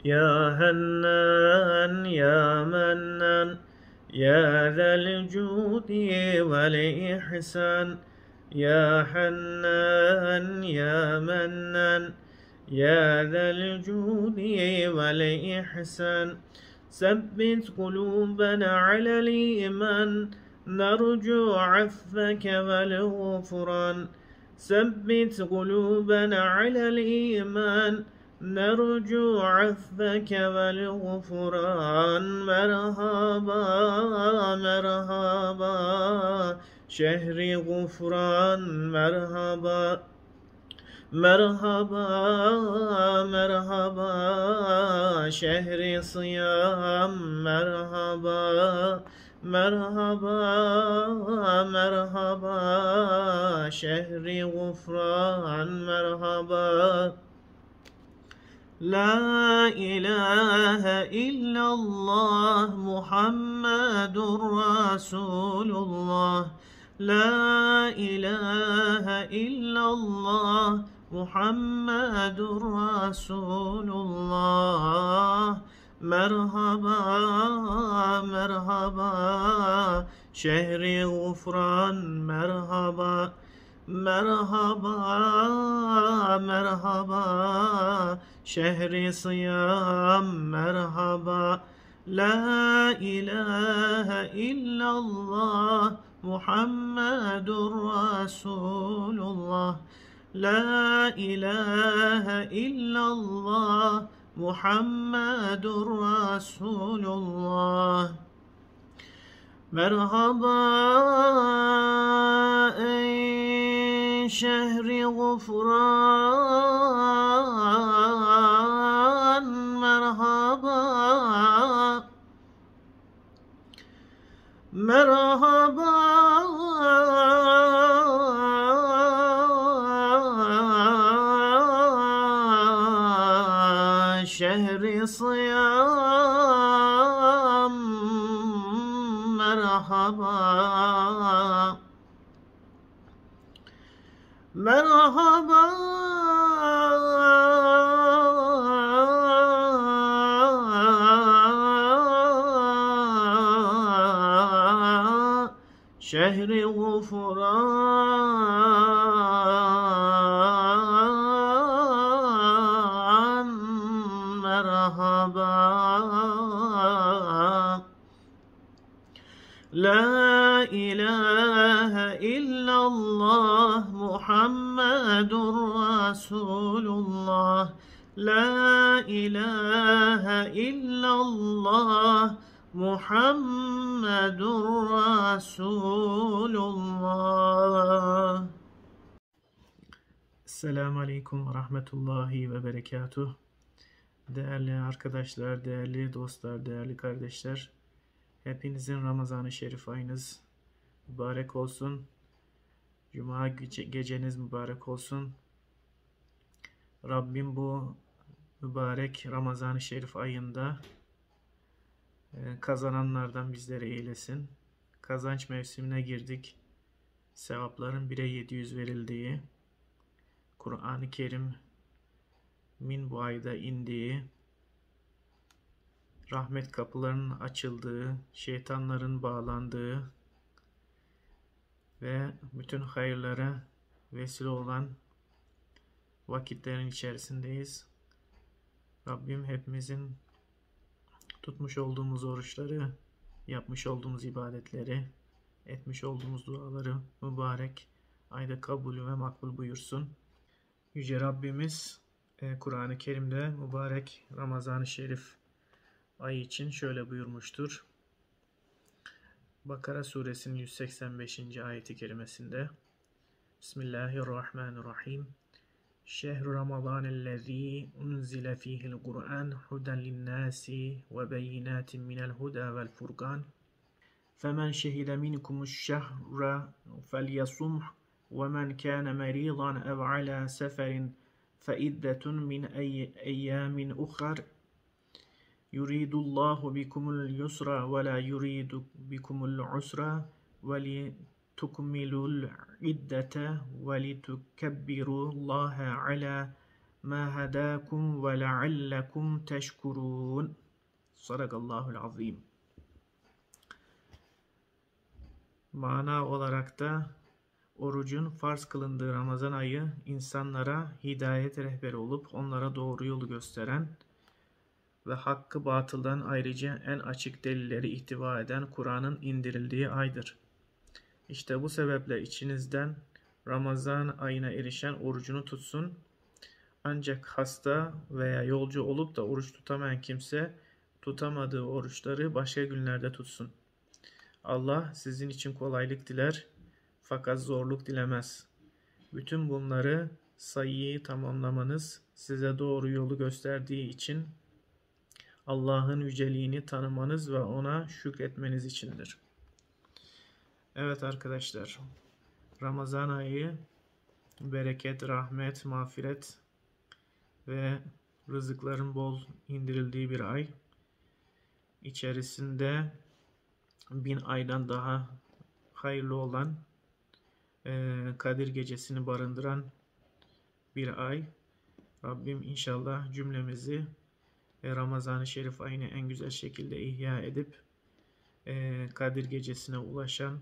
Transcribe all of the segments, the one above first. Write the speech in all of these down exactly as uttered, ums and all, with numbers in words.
يا هنان يا منان يا ذا الجود والإحسان يا حنان يا منان يا ذا الجود والإحسان ثبت قلوبنا على الإيمان نرجو عفوك والغفران ثبت قلوبنا على الإيمان نرجو عفوك والغفران مرحبا مرحبا شهر غفران مرحبا مرحبا مرحبا شهر صيام مرحبا مرحبا مرحبا شهر غفران مرحبا لا إله إلا الله محمد رسول الله لا إله إلا الله محمد رسول الله مرحبا مرحبا شهر غفران مرحبا مرحبا مرحبا شهر صيام مرحبا لا إله إلا الله محمد رسول الله لا إله إلا الله محمد رسول الله مرحبا أي شهر غفران مرحبا مرحبا شهر صيام مرحبا مرحبا شهر غفران مرحبا لا إله إلا الله محمد رسول الله لا إله إلا الله محمد رسول الله. Esselamu Aleyküm ve Rahmetullahi ve Berekatuh. Değerli arkadaşlar, değerli dostlar, değerli kardeşler, hepinizin Ramazan-ı Şerif ayınız mübarek olsun. Cuma gece, geceniz mübarek olsun. Rabbim bu mübarek Ramazan-ı Şerif ayında kazananlardan bizleri eylesin. Kazanç mevsimine girdik. Sevapların bire yedi yüz verildiği, Kur'an-ı Kerim'in bu ayda indiği, rahmet kapılarının açıldığı, şeytanların bağlandığı ve bütün hayırlara vesile olan vakitlerin içerisindeyiz. Rabbim hepimizin tutmuş olduğumuz oruçları, yapmış olduğumuz ibadetleri, etmiş olduğumuz duaları mübarek ayda kabul ve makbul buyursun. Yüce Rabbimiz Kur'an-ı Kerim'de mübarek Ramazan-ı Şerif ayı için şöyle buyurmuştur. Bakara suresinin yüz seksen beşinci ayeti kerimesinde Bismillahirrahmanirrahim. Şehru Ramazanellezî unzile fîhil Kur'an huden linnâsi ve beyinatin minel huda vel furqan. Femen şehide minkumuş şehre felyasumh ve men kâne merîdan ev alâ seferin feiddetun min eyyâmin ukhar. Yuridullahu bikumul yusra ve la yuridu bikumul usra ve li tukmilul iddete ve li tukebbirullaha ala مَا هَدَاكُمْ وَلَعَلَّكُمْ تَشْكُرُونَ. Sadakallahul azim. Mana olarak da orucun farz kılındığı Ramazan ayı insanlara hidayet rehberi olup onlara doğru yolu gösteren ve hakkı batıldan ayrıca en açık delilleri ihtiva eden Kur'an'ın indirildiği aydır. İşte bu sebeple içinizden Ramazan ayına erişen orucunu tutsun. Ancak hasta veya yolcu olup da oruç tutamayan kimse tutamadığı oruçları başka günlerde tutsun. Allah sizin için kolaylık diler fakat zorluk dilemez. Bütün bunları sayıyı tamamlamanız size doğru yolu gösterdiği için Allah'ın yüceliğini tanımanız ve ona şükretmeniz içindir. Evet arkadaşlar, Ramazan ayı bereket, rahmet, mağfiret ve rızıkların bol indirildiği bir ay. İçerisinde bin aydan daha hayırlı olan e, Kadir Gecesi'ni barındıran bir ay. Rabbim inşallah cümlemizi e, Ramazan-ı Şerif ayını en güzel şekilde ihya edip e, Kadir Gecesi'ne ulaşan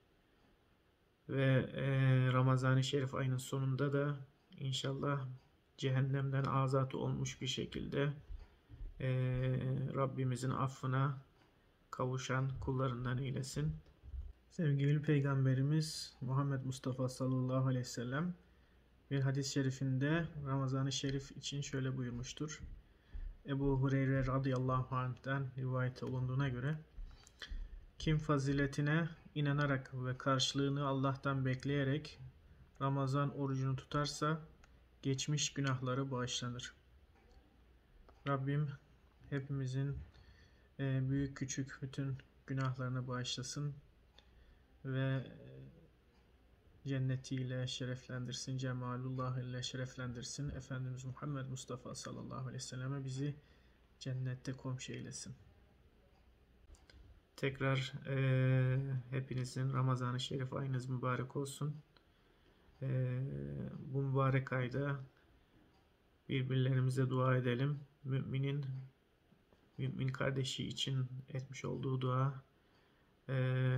ve e, Ramazan-ı Şerif ayının sonunda da inşallah cehennemden azat olmuş bir şekilde e, Rabbimizin affına kavuşan kullarından eylesin. Sevgili Peygamberimiz Muhammed Mustafa sallallahu aleyhi ve sellem bir hadis-i şerifinde Ramazan-ı Şerif için şöyle buyurmuştur. Ebu Hureyre radıyallahu anh'ten rivayet olunduğuna göre kim faziletine inanarak ve karşılığını Allah'tan bekleyerek Ramazan orucunu tutarsa geçmiş günahları bağışlanır. Rabbim hepimizin büyük küçük bütün günahlarını bağışlasın ve cennetiyle şereflendirsin, cemalullah ile şereflendirsin. Efendimiz Muhammed Mustafa sallallahu aleyhi ve selleme bizi cennette komşu eylesin. Tekrar e, hepinizin Ramazan-ı Şerif ayınız mübarek olsun. E, bu mübarek ayda birbirlerimize dua edelim. Müminin mümin kardeşi için etmiş olduğu dua e,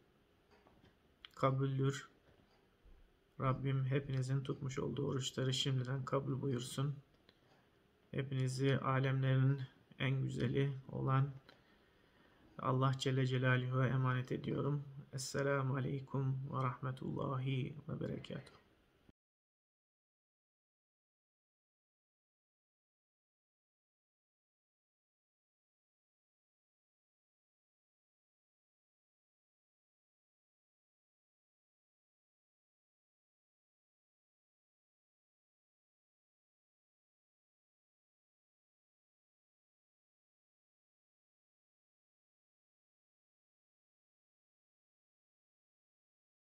kabuldür. Rabbim hepinizin tutmuş olduğu oruçları şimdiden kabul buyursun. Hepinizi alemlerin en güzeli olan Allah Celle Celaluhu'ya emanet ediyorum. Esselamu Aleyküm ve Rahmetullahi ve Berekatuhu.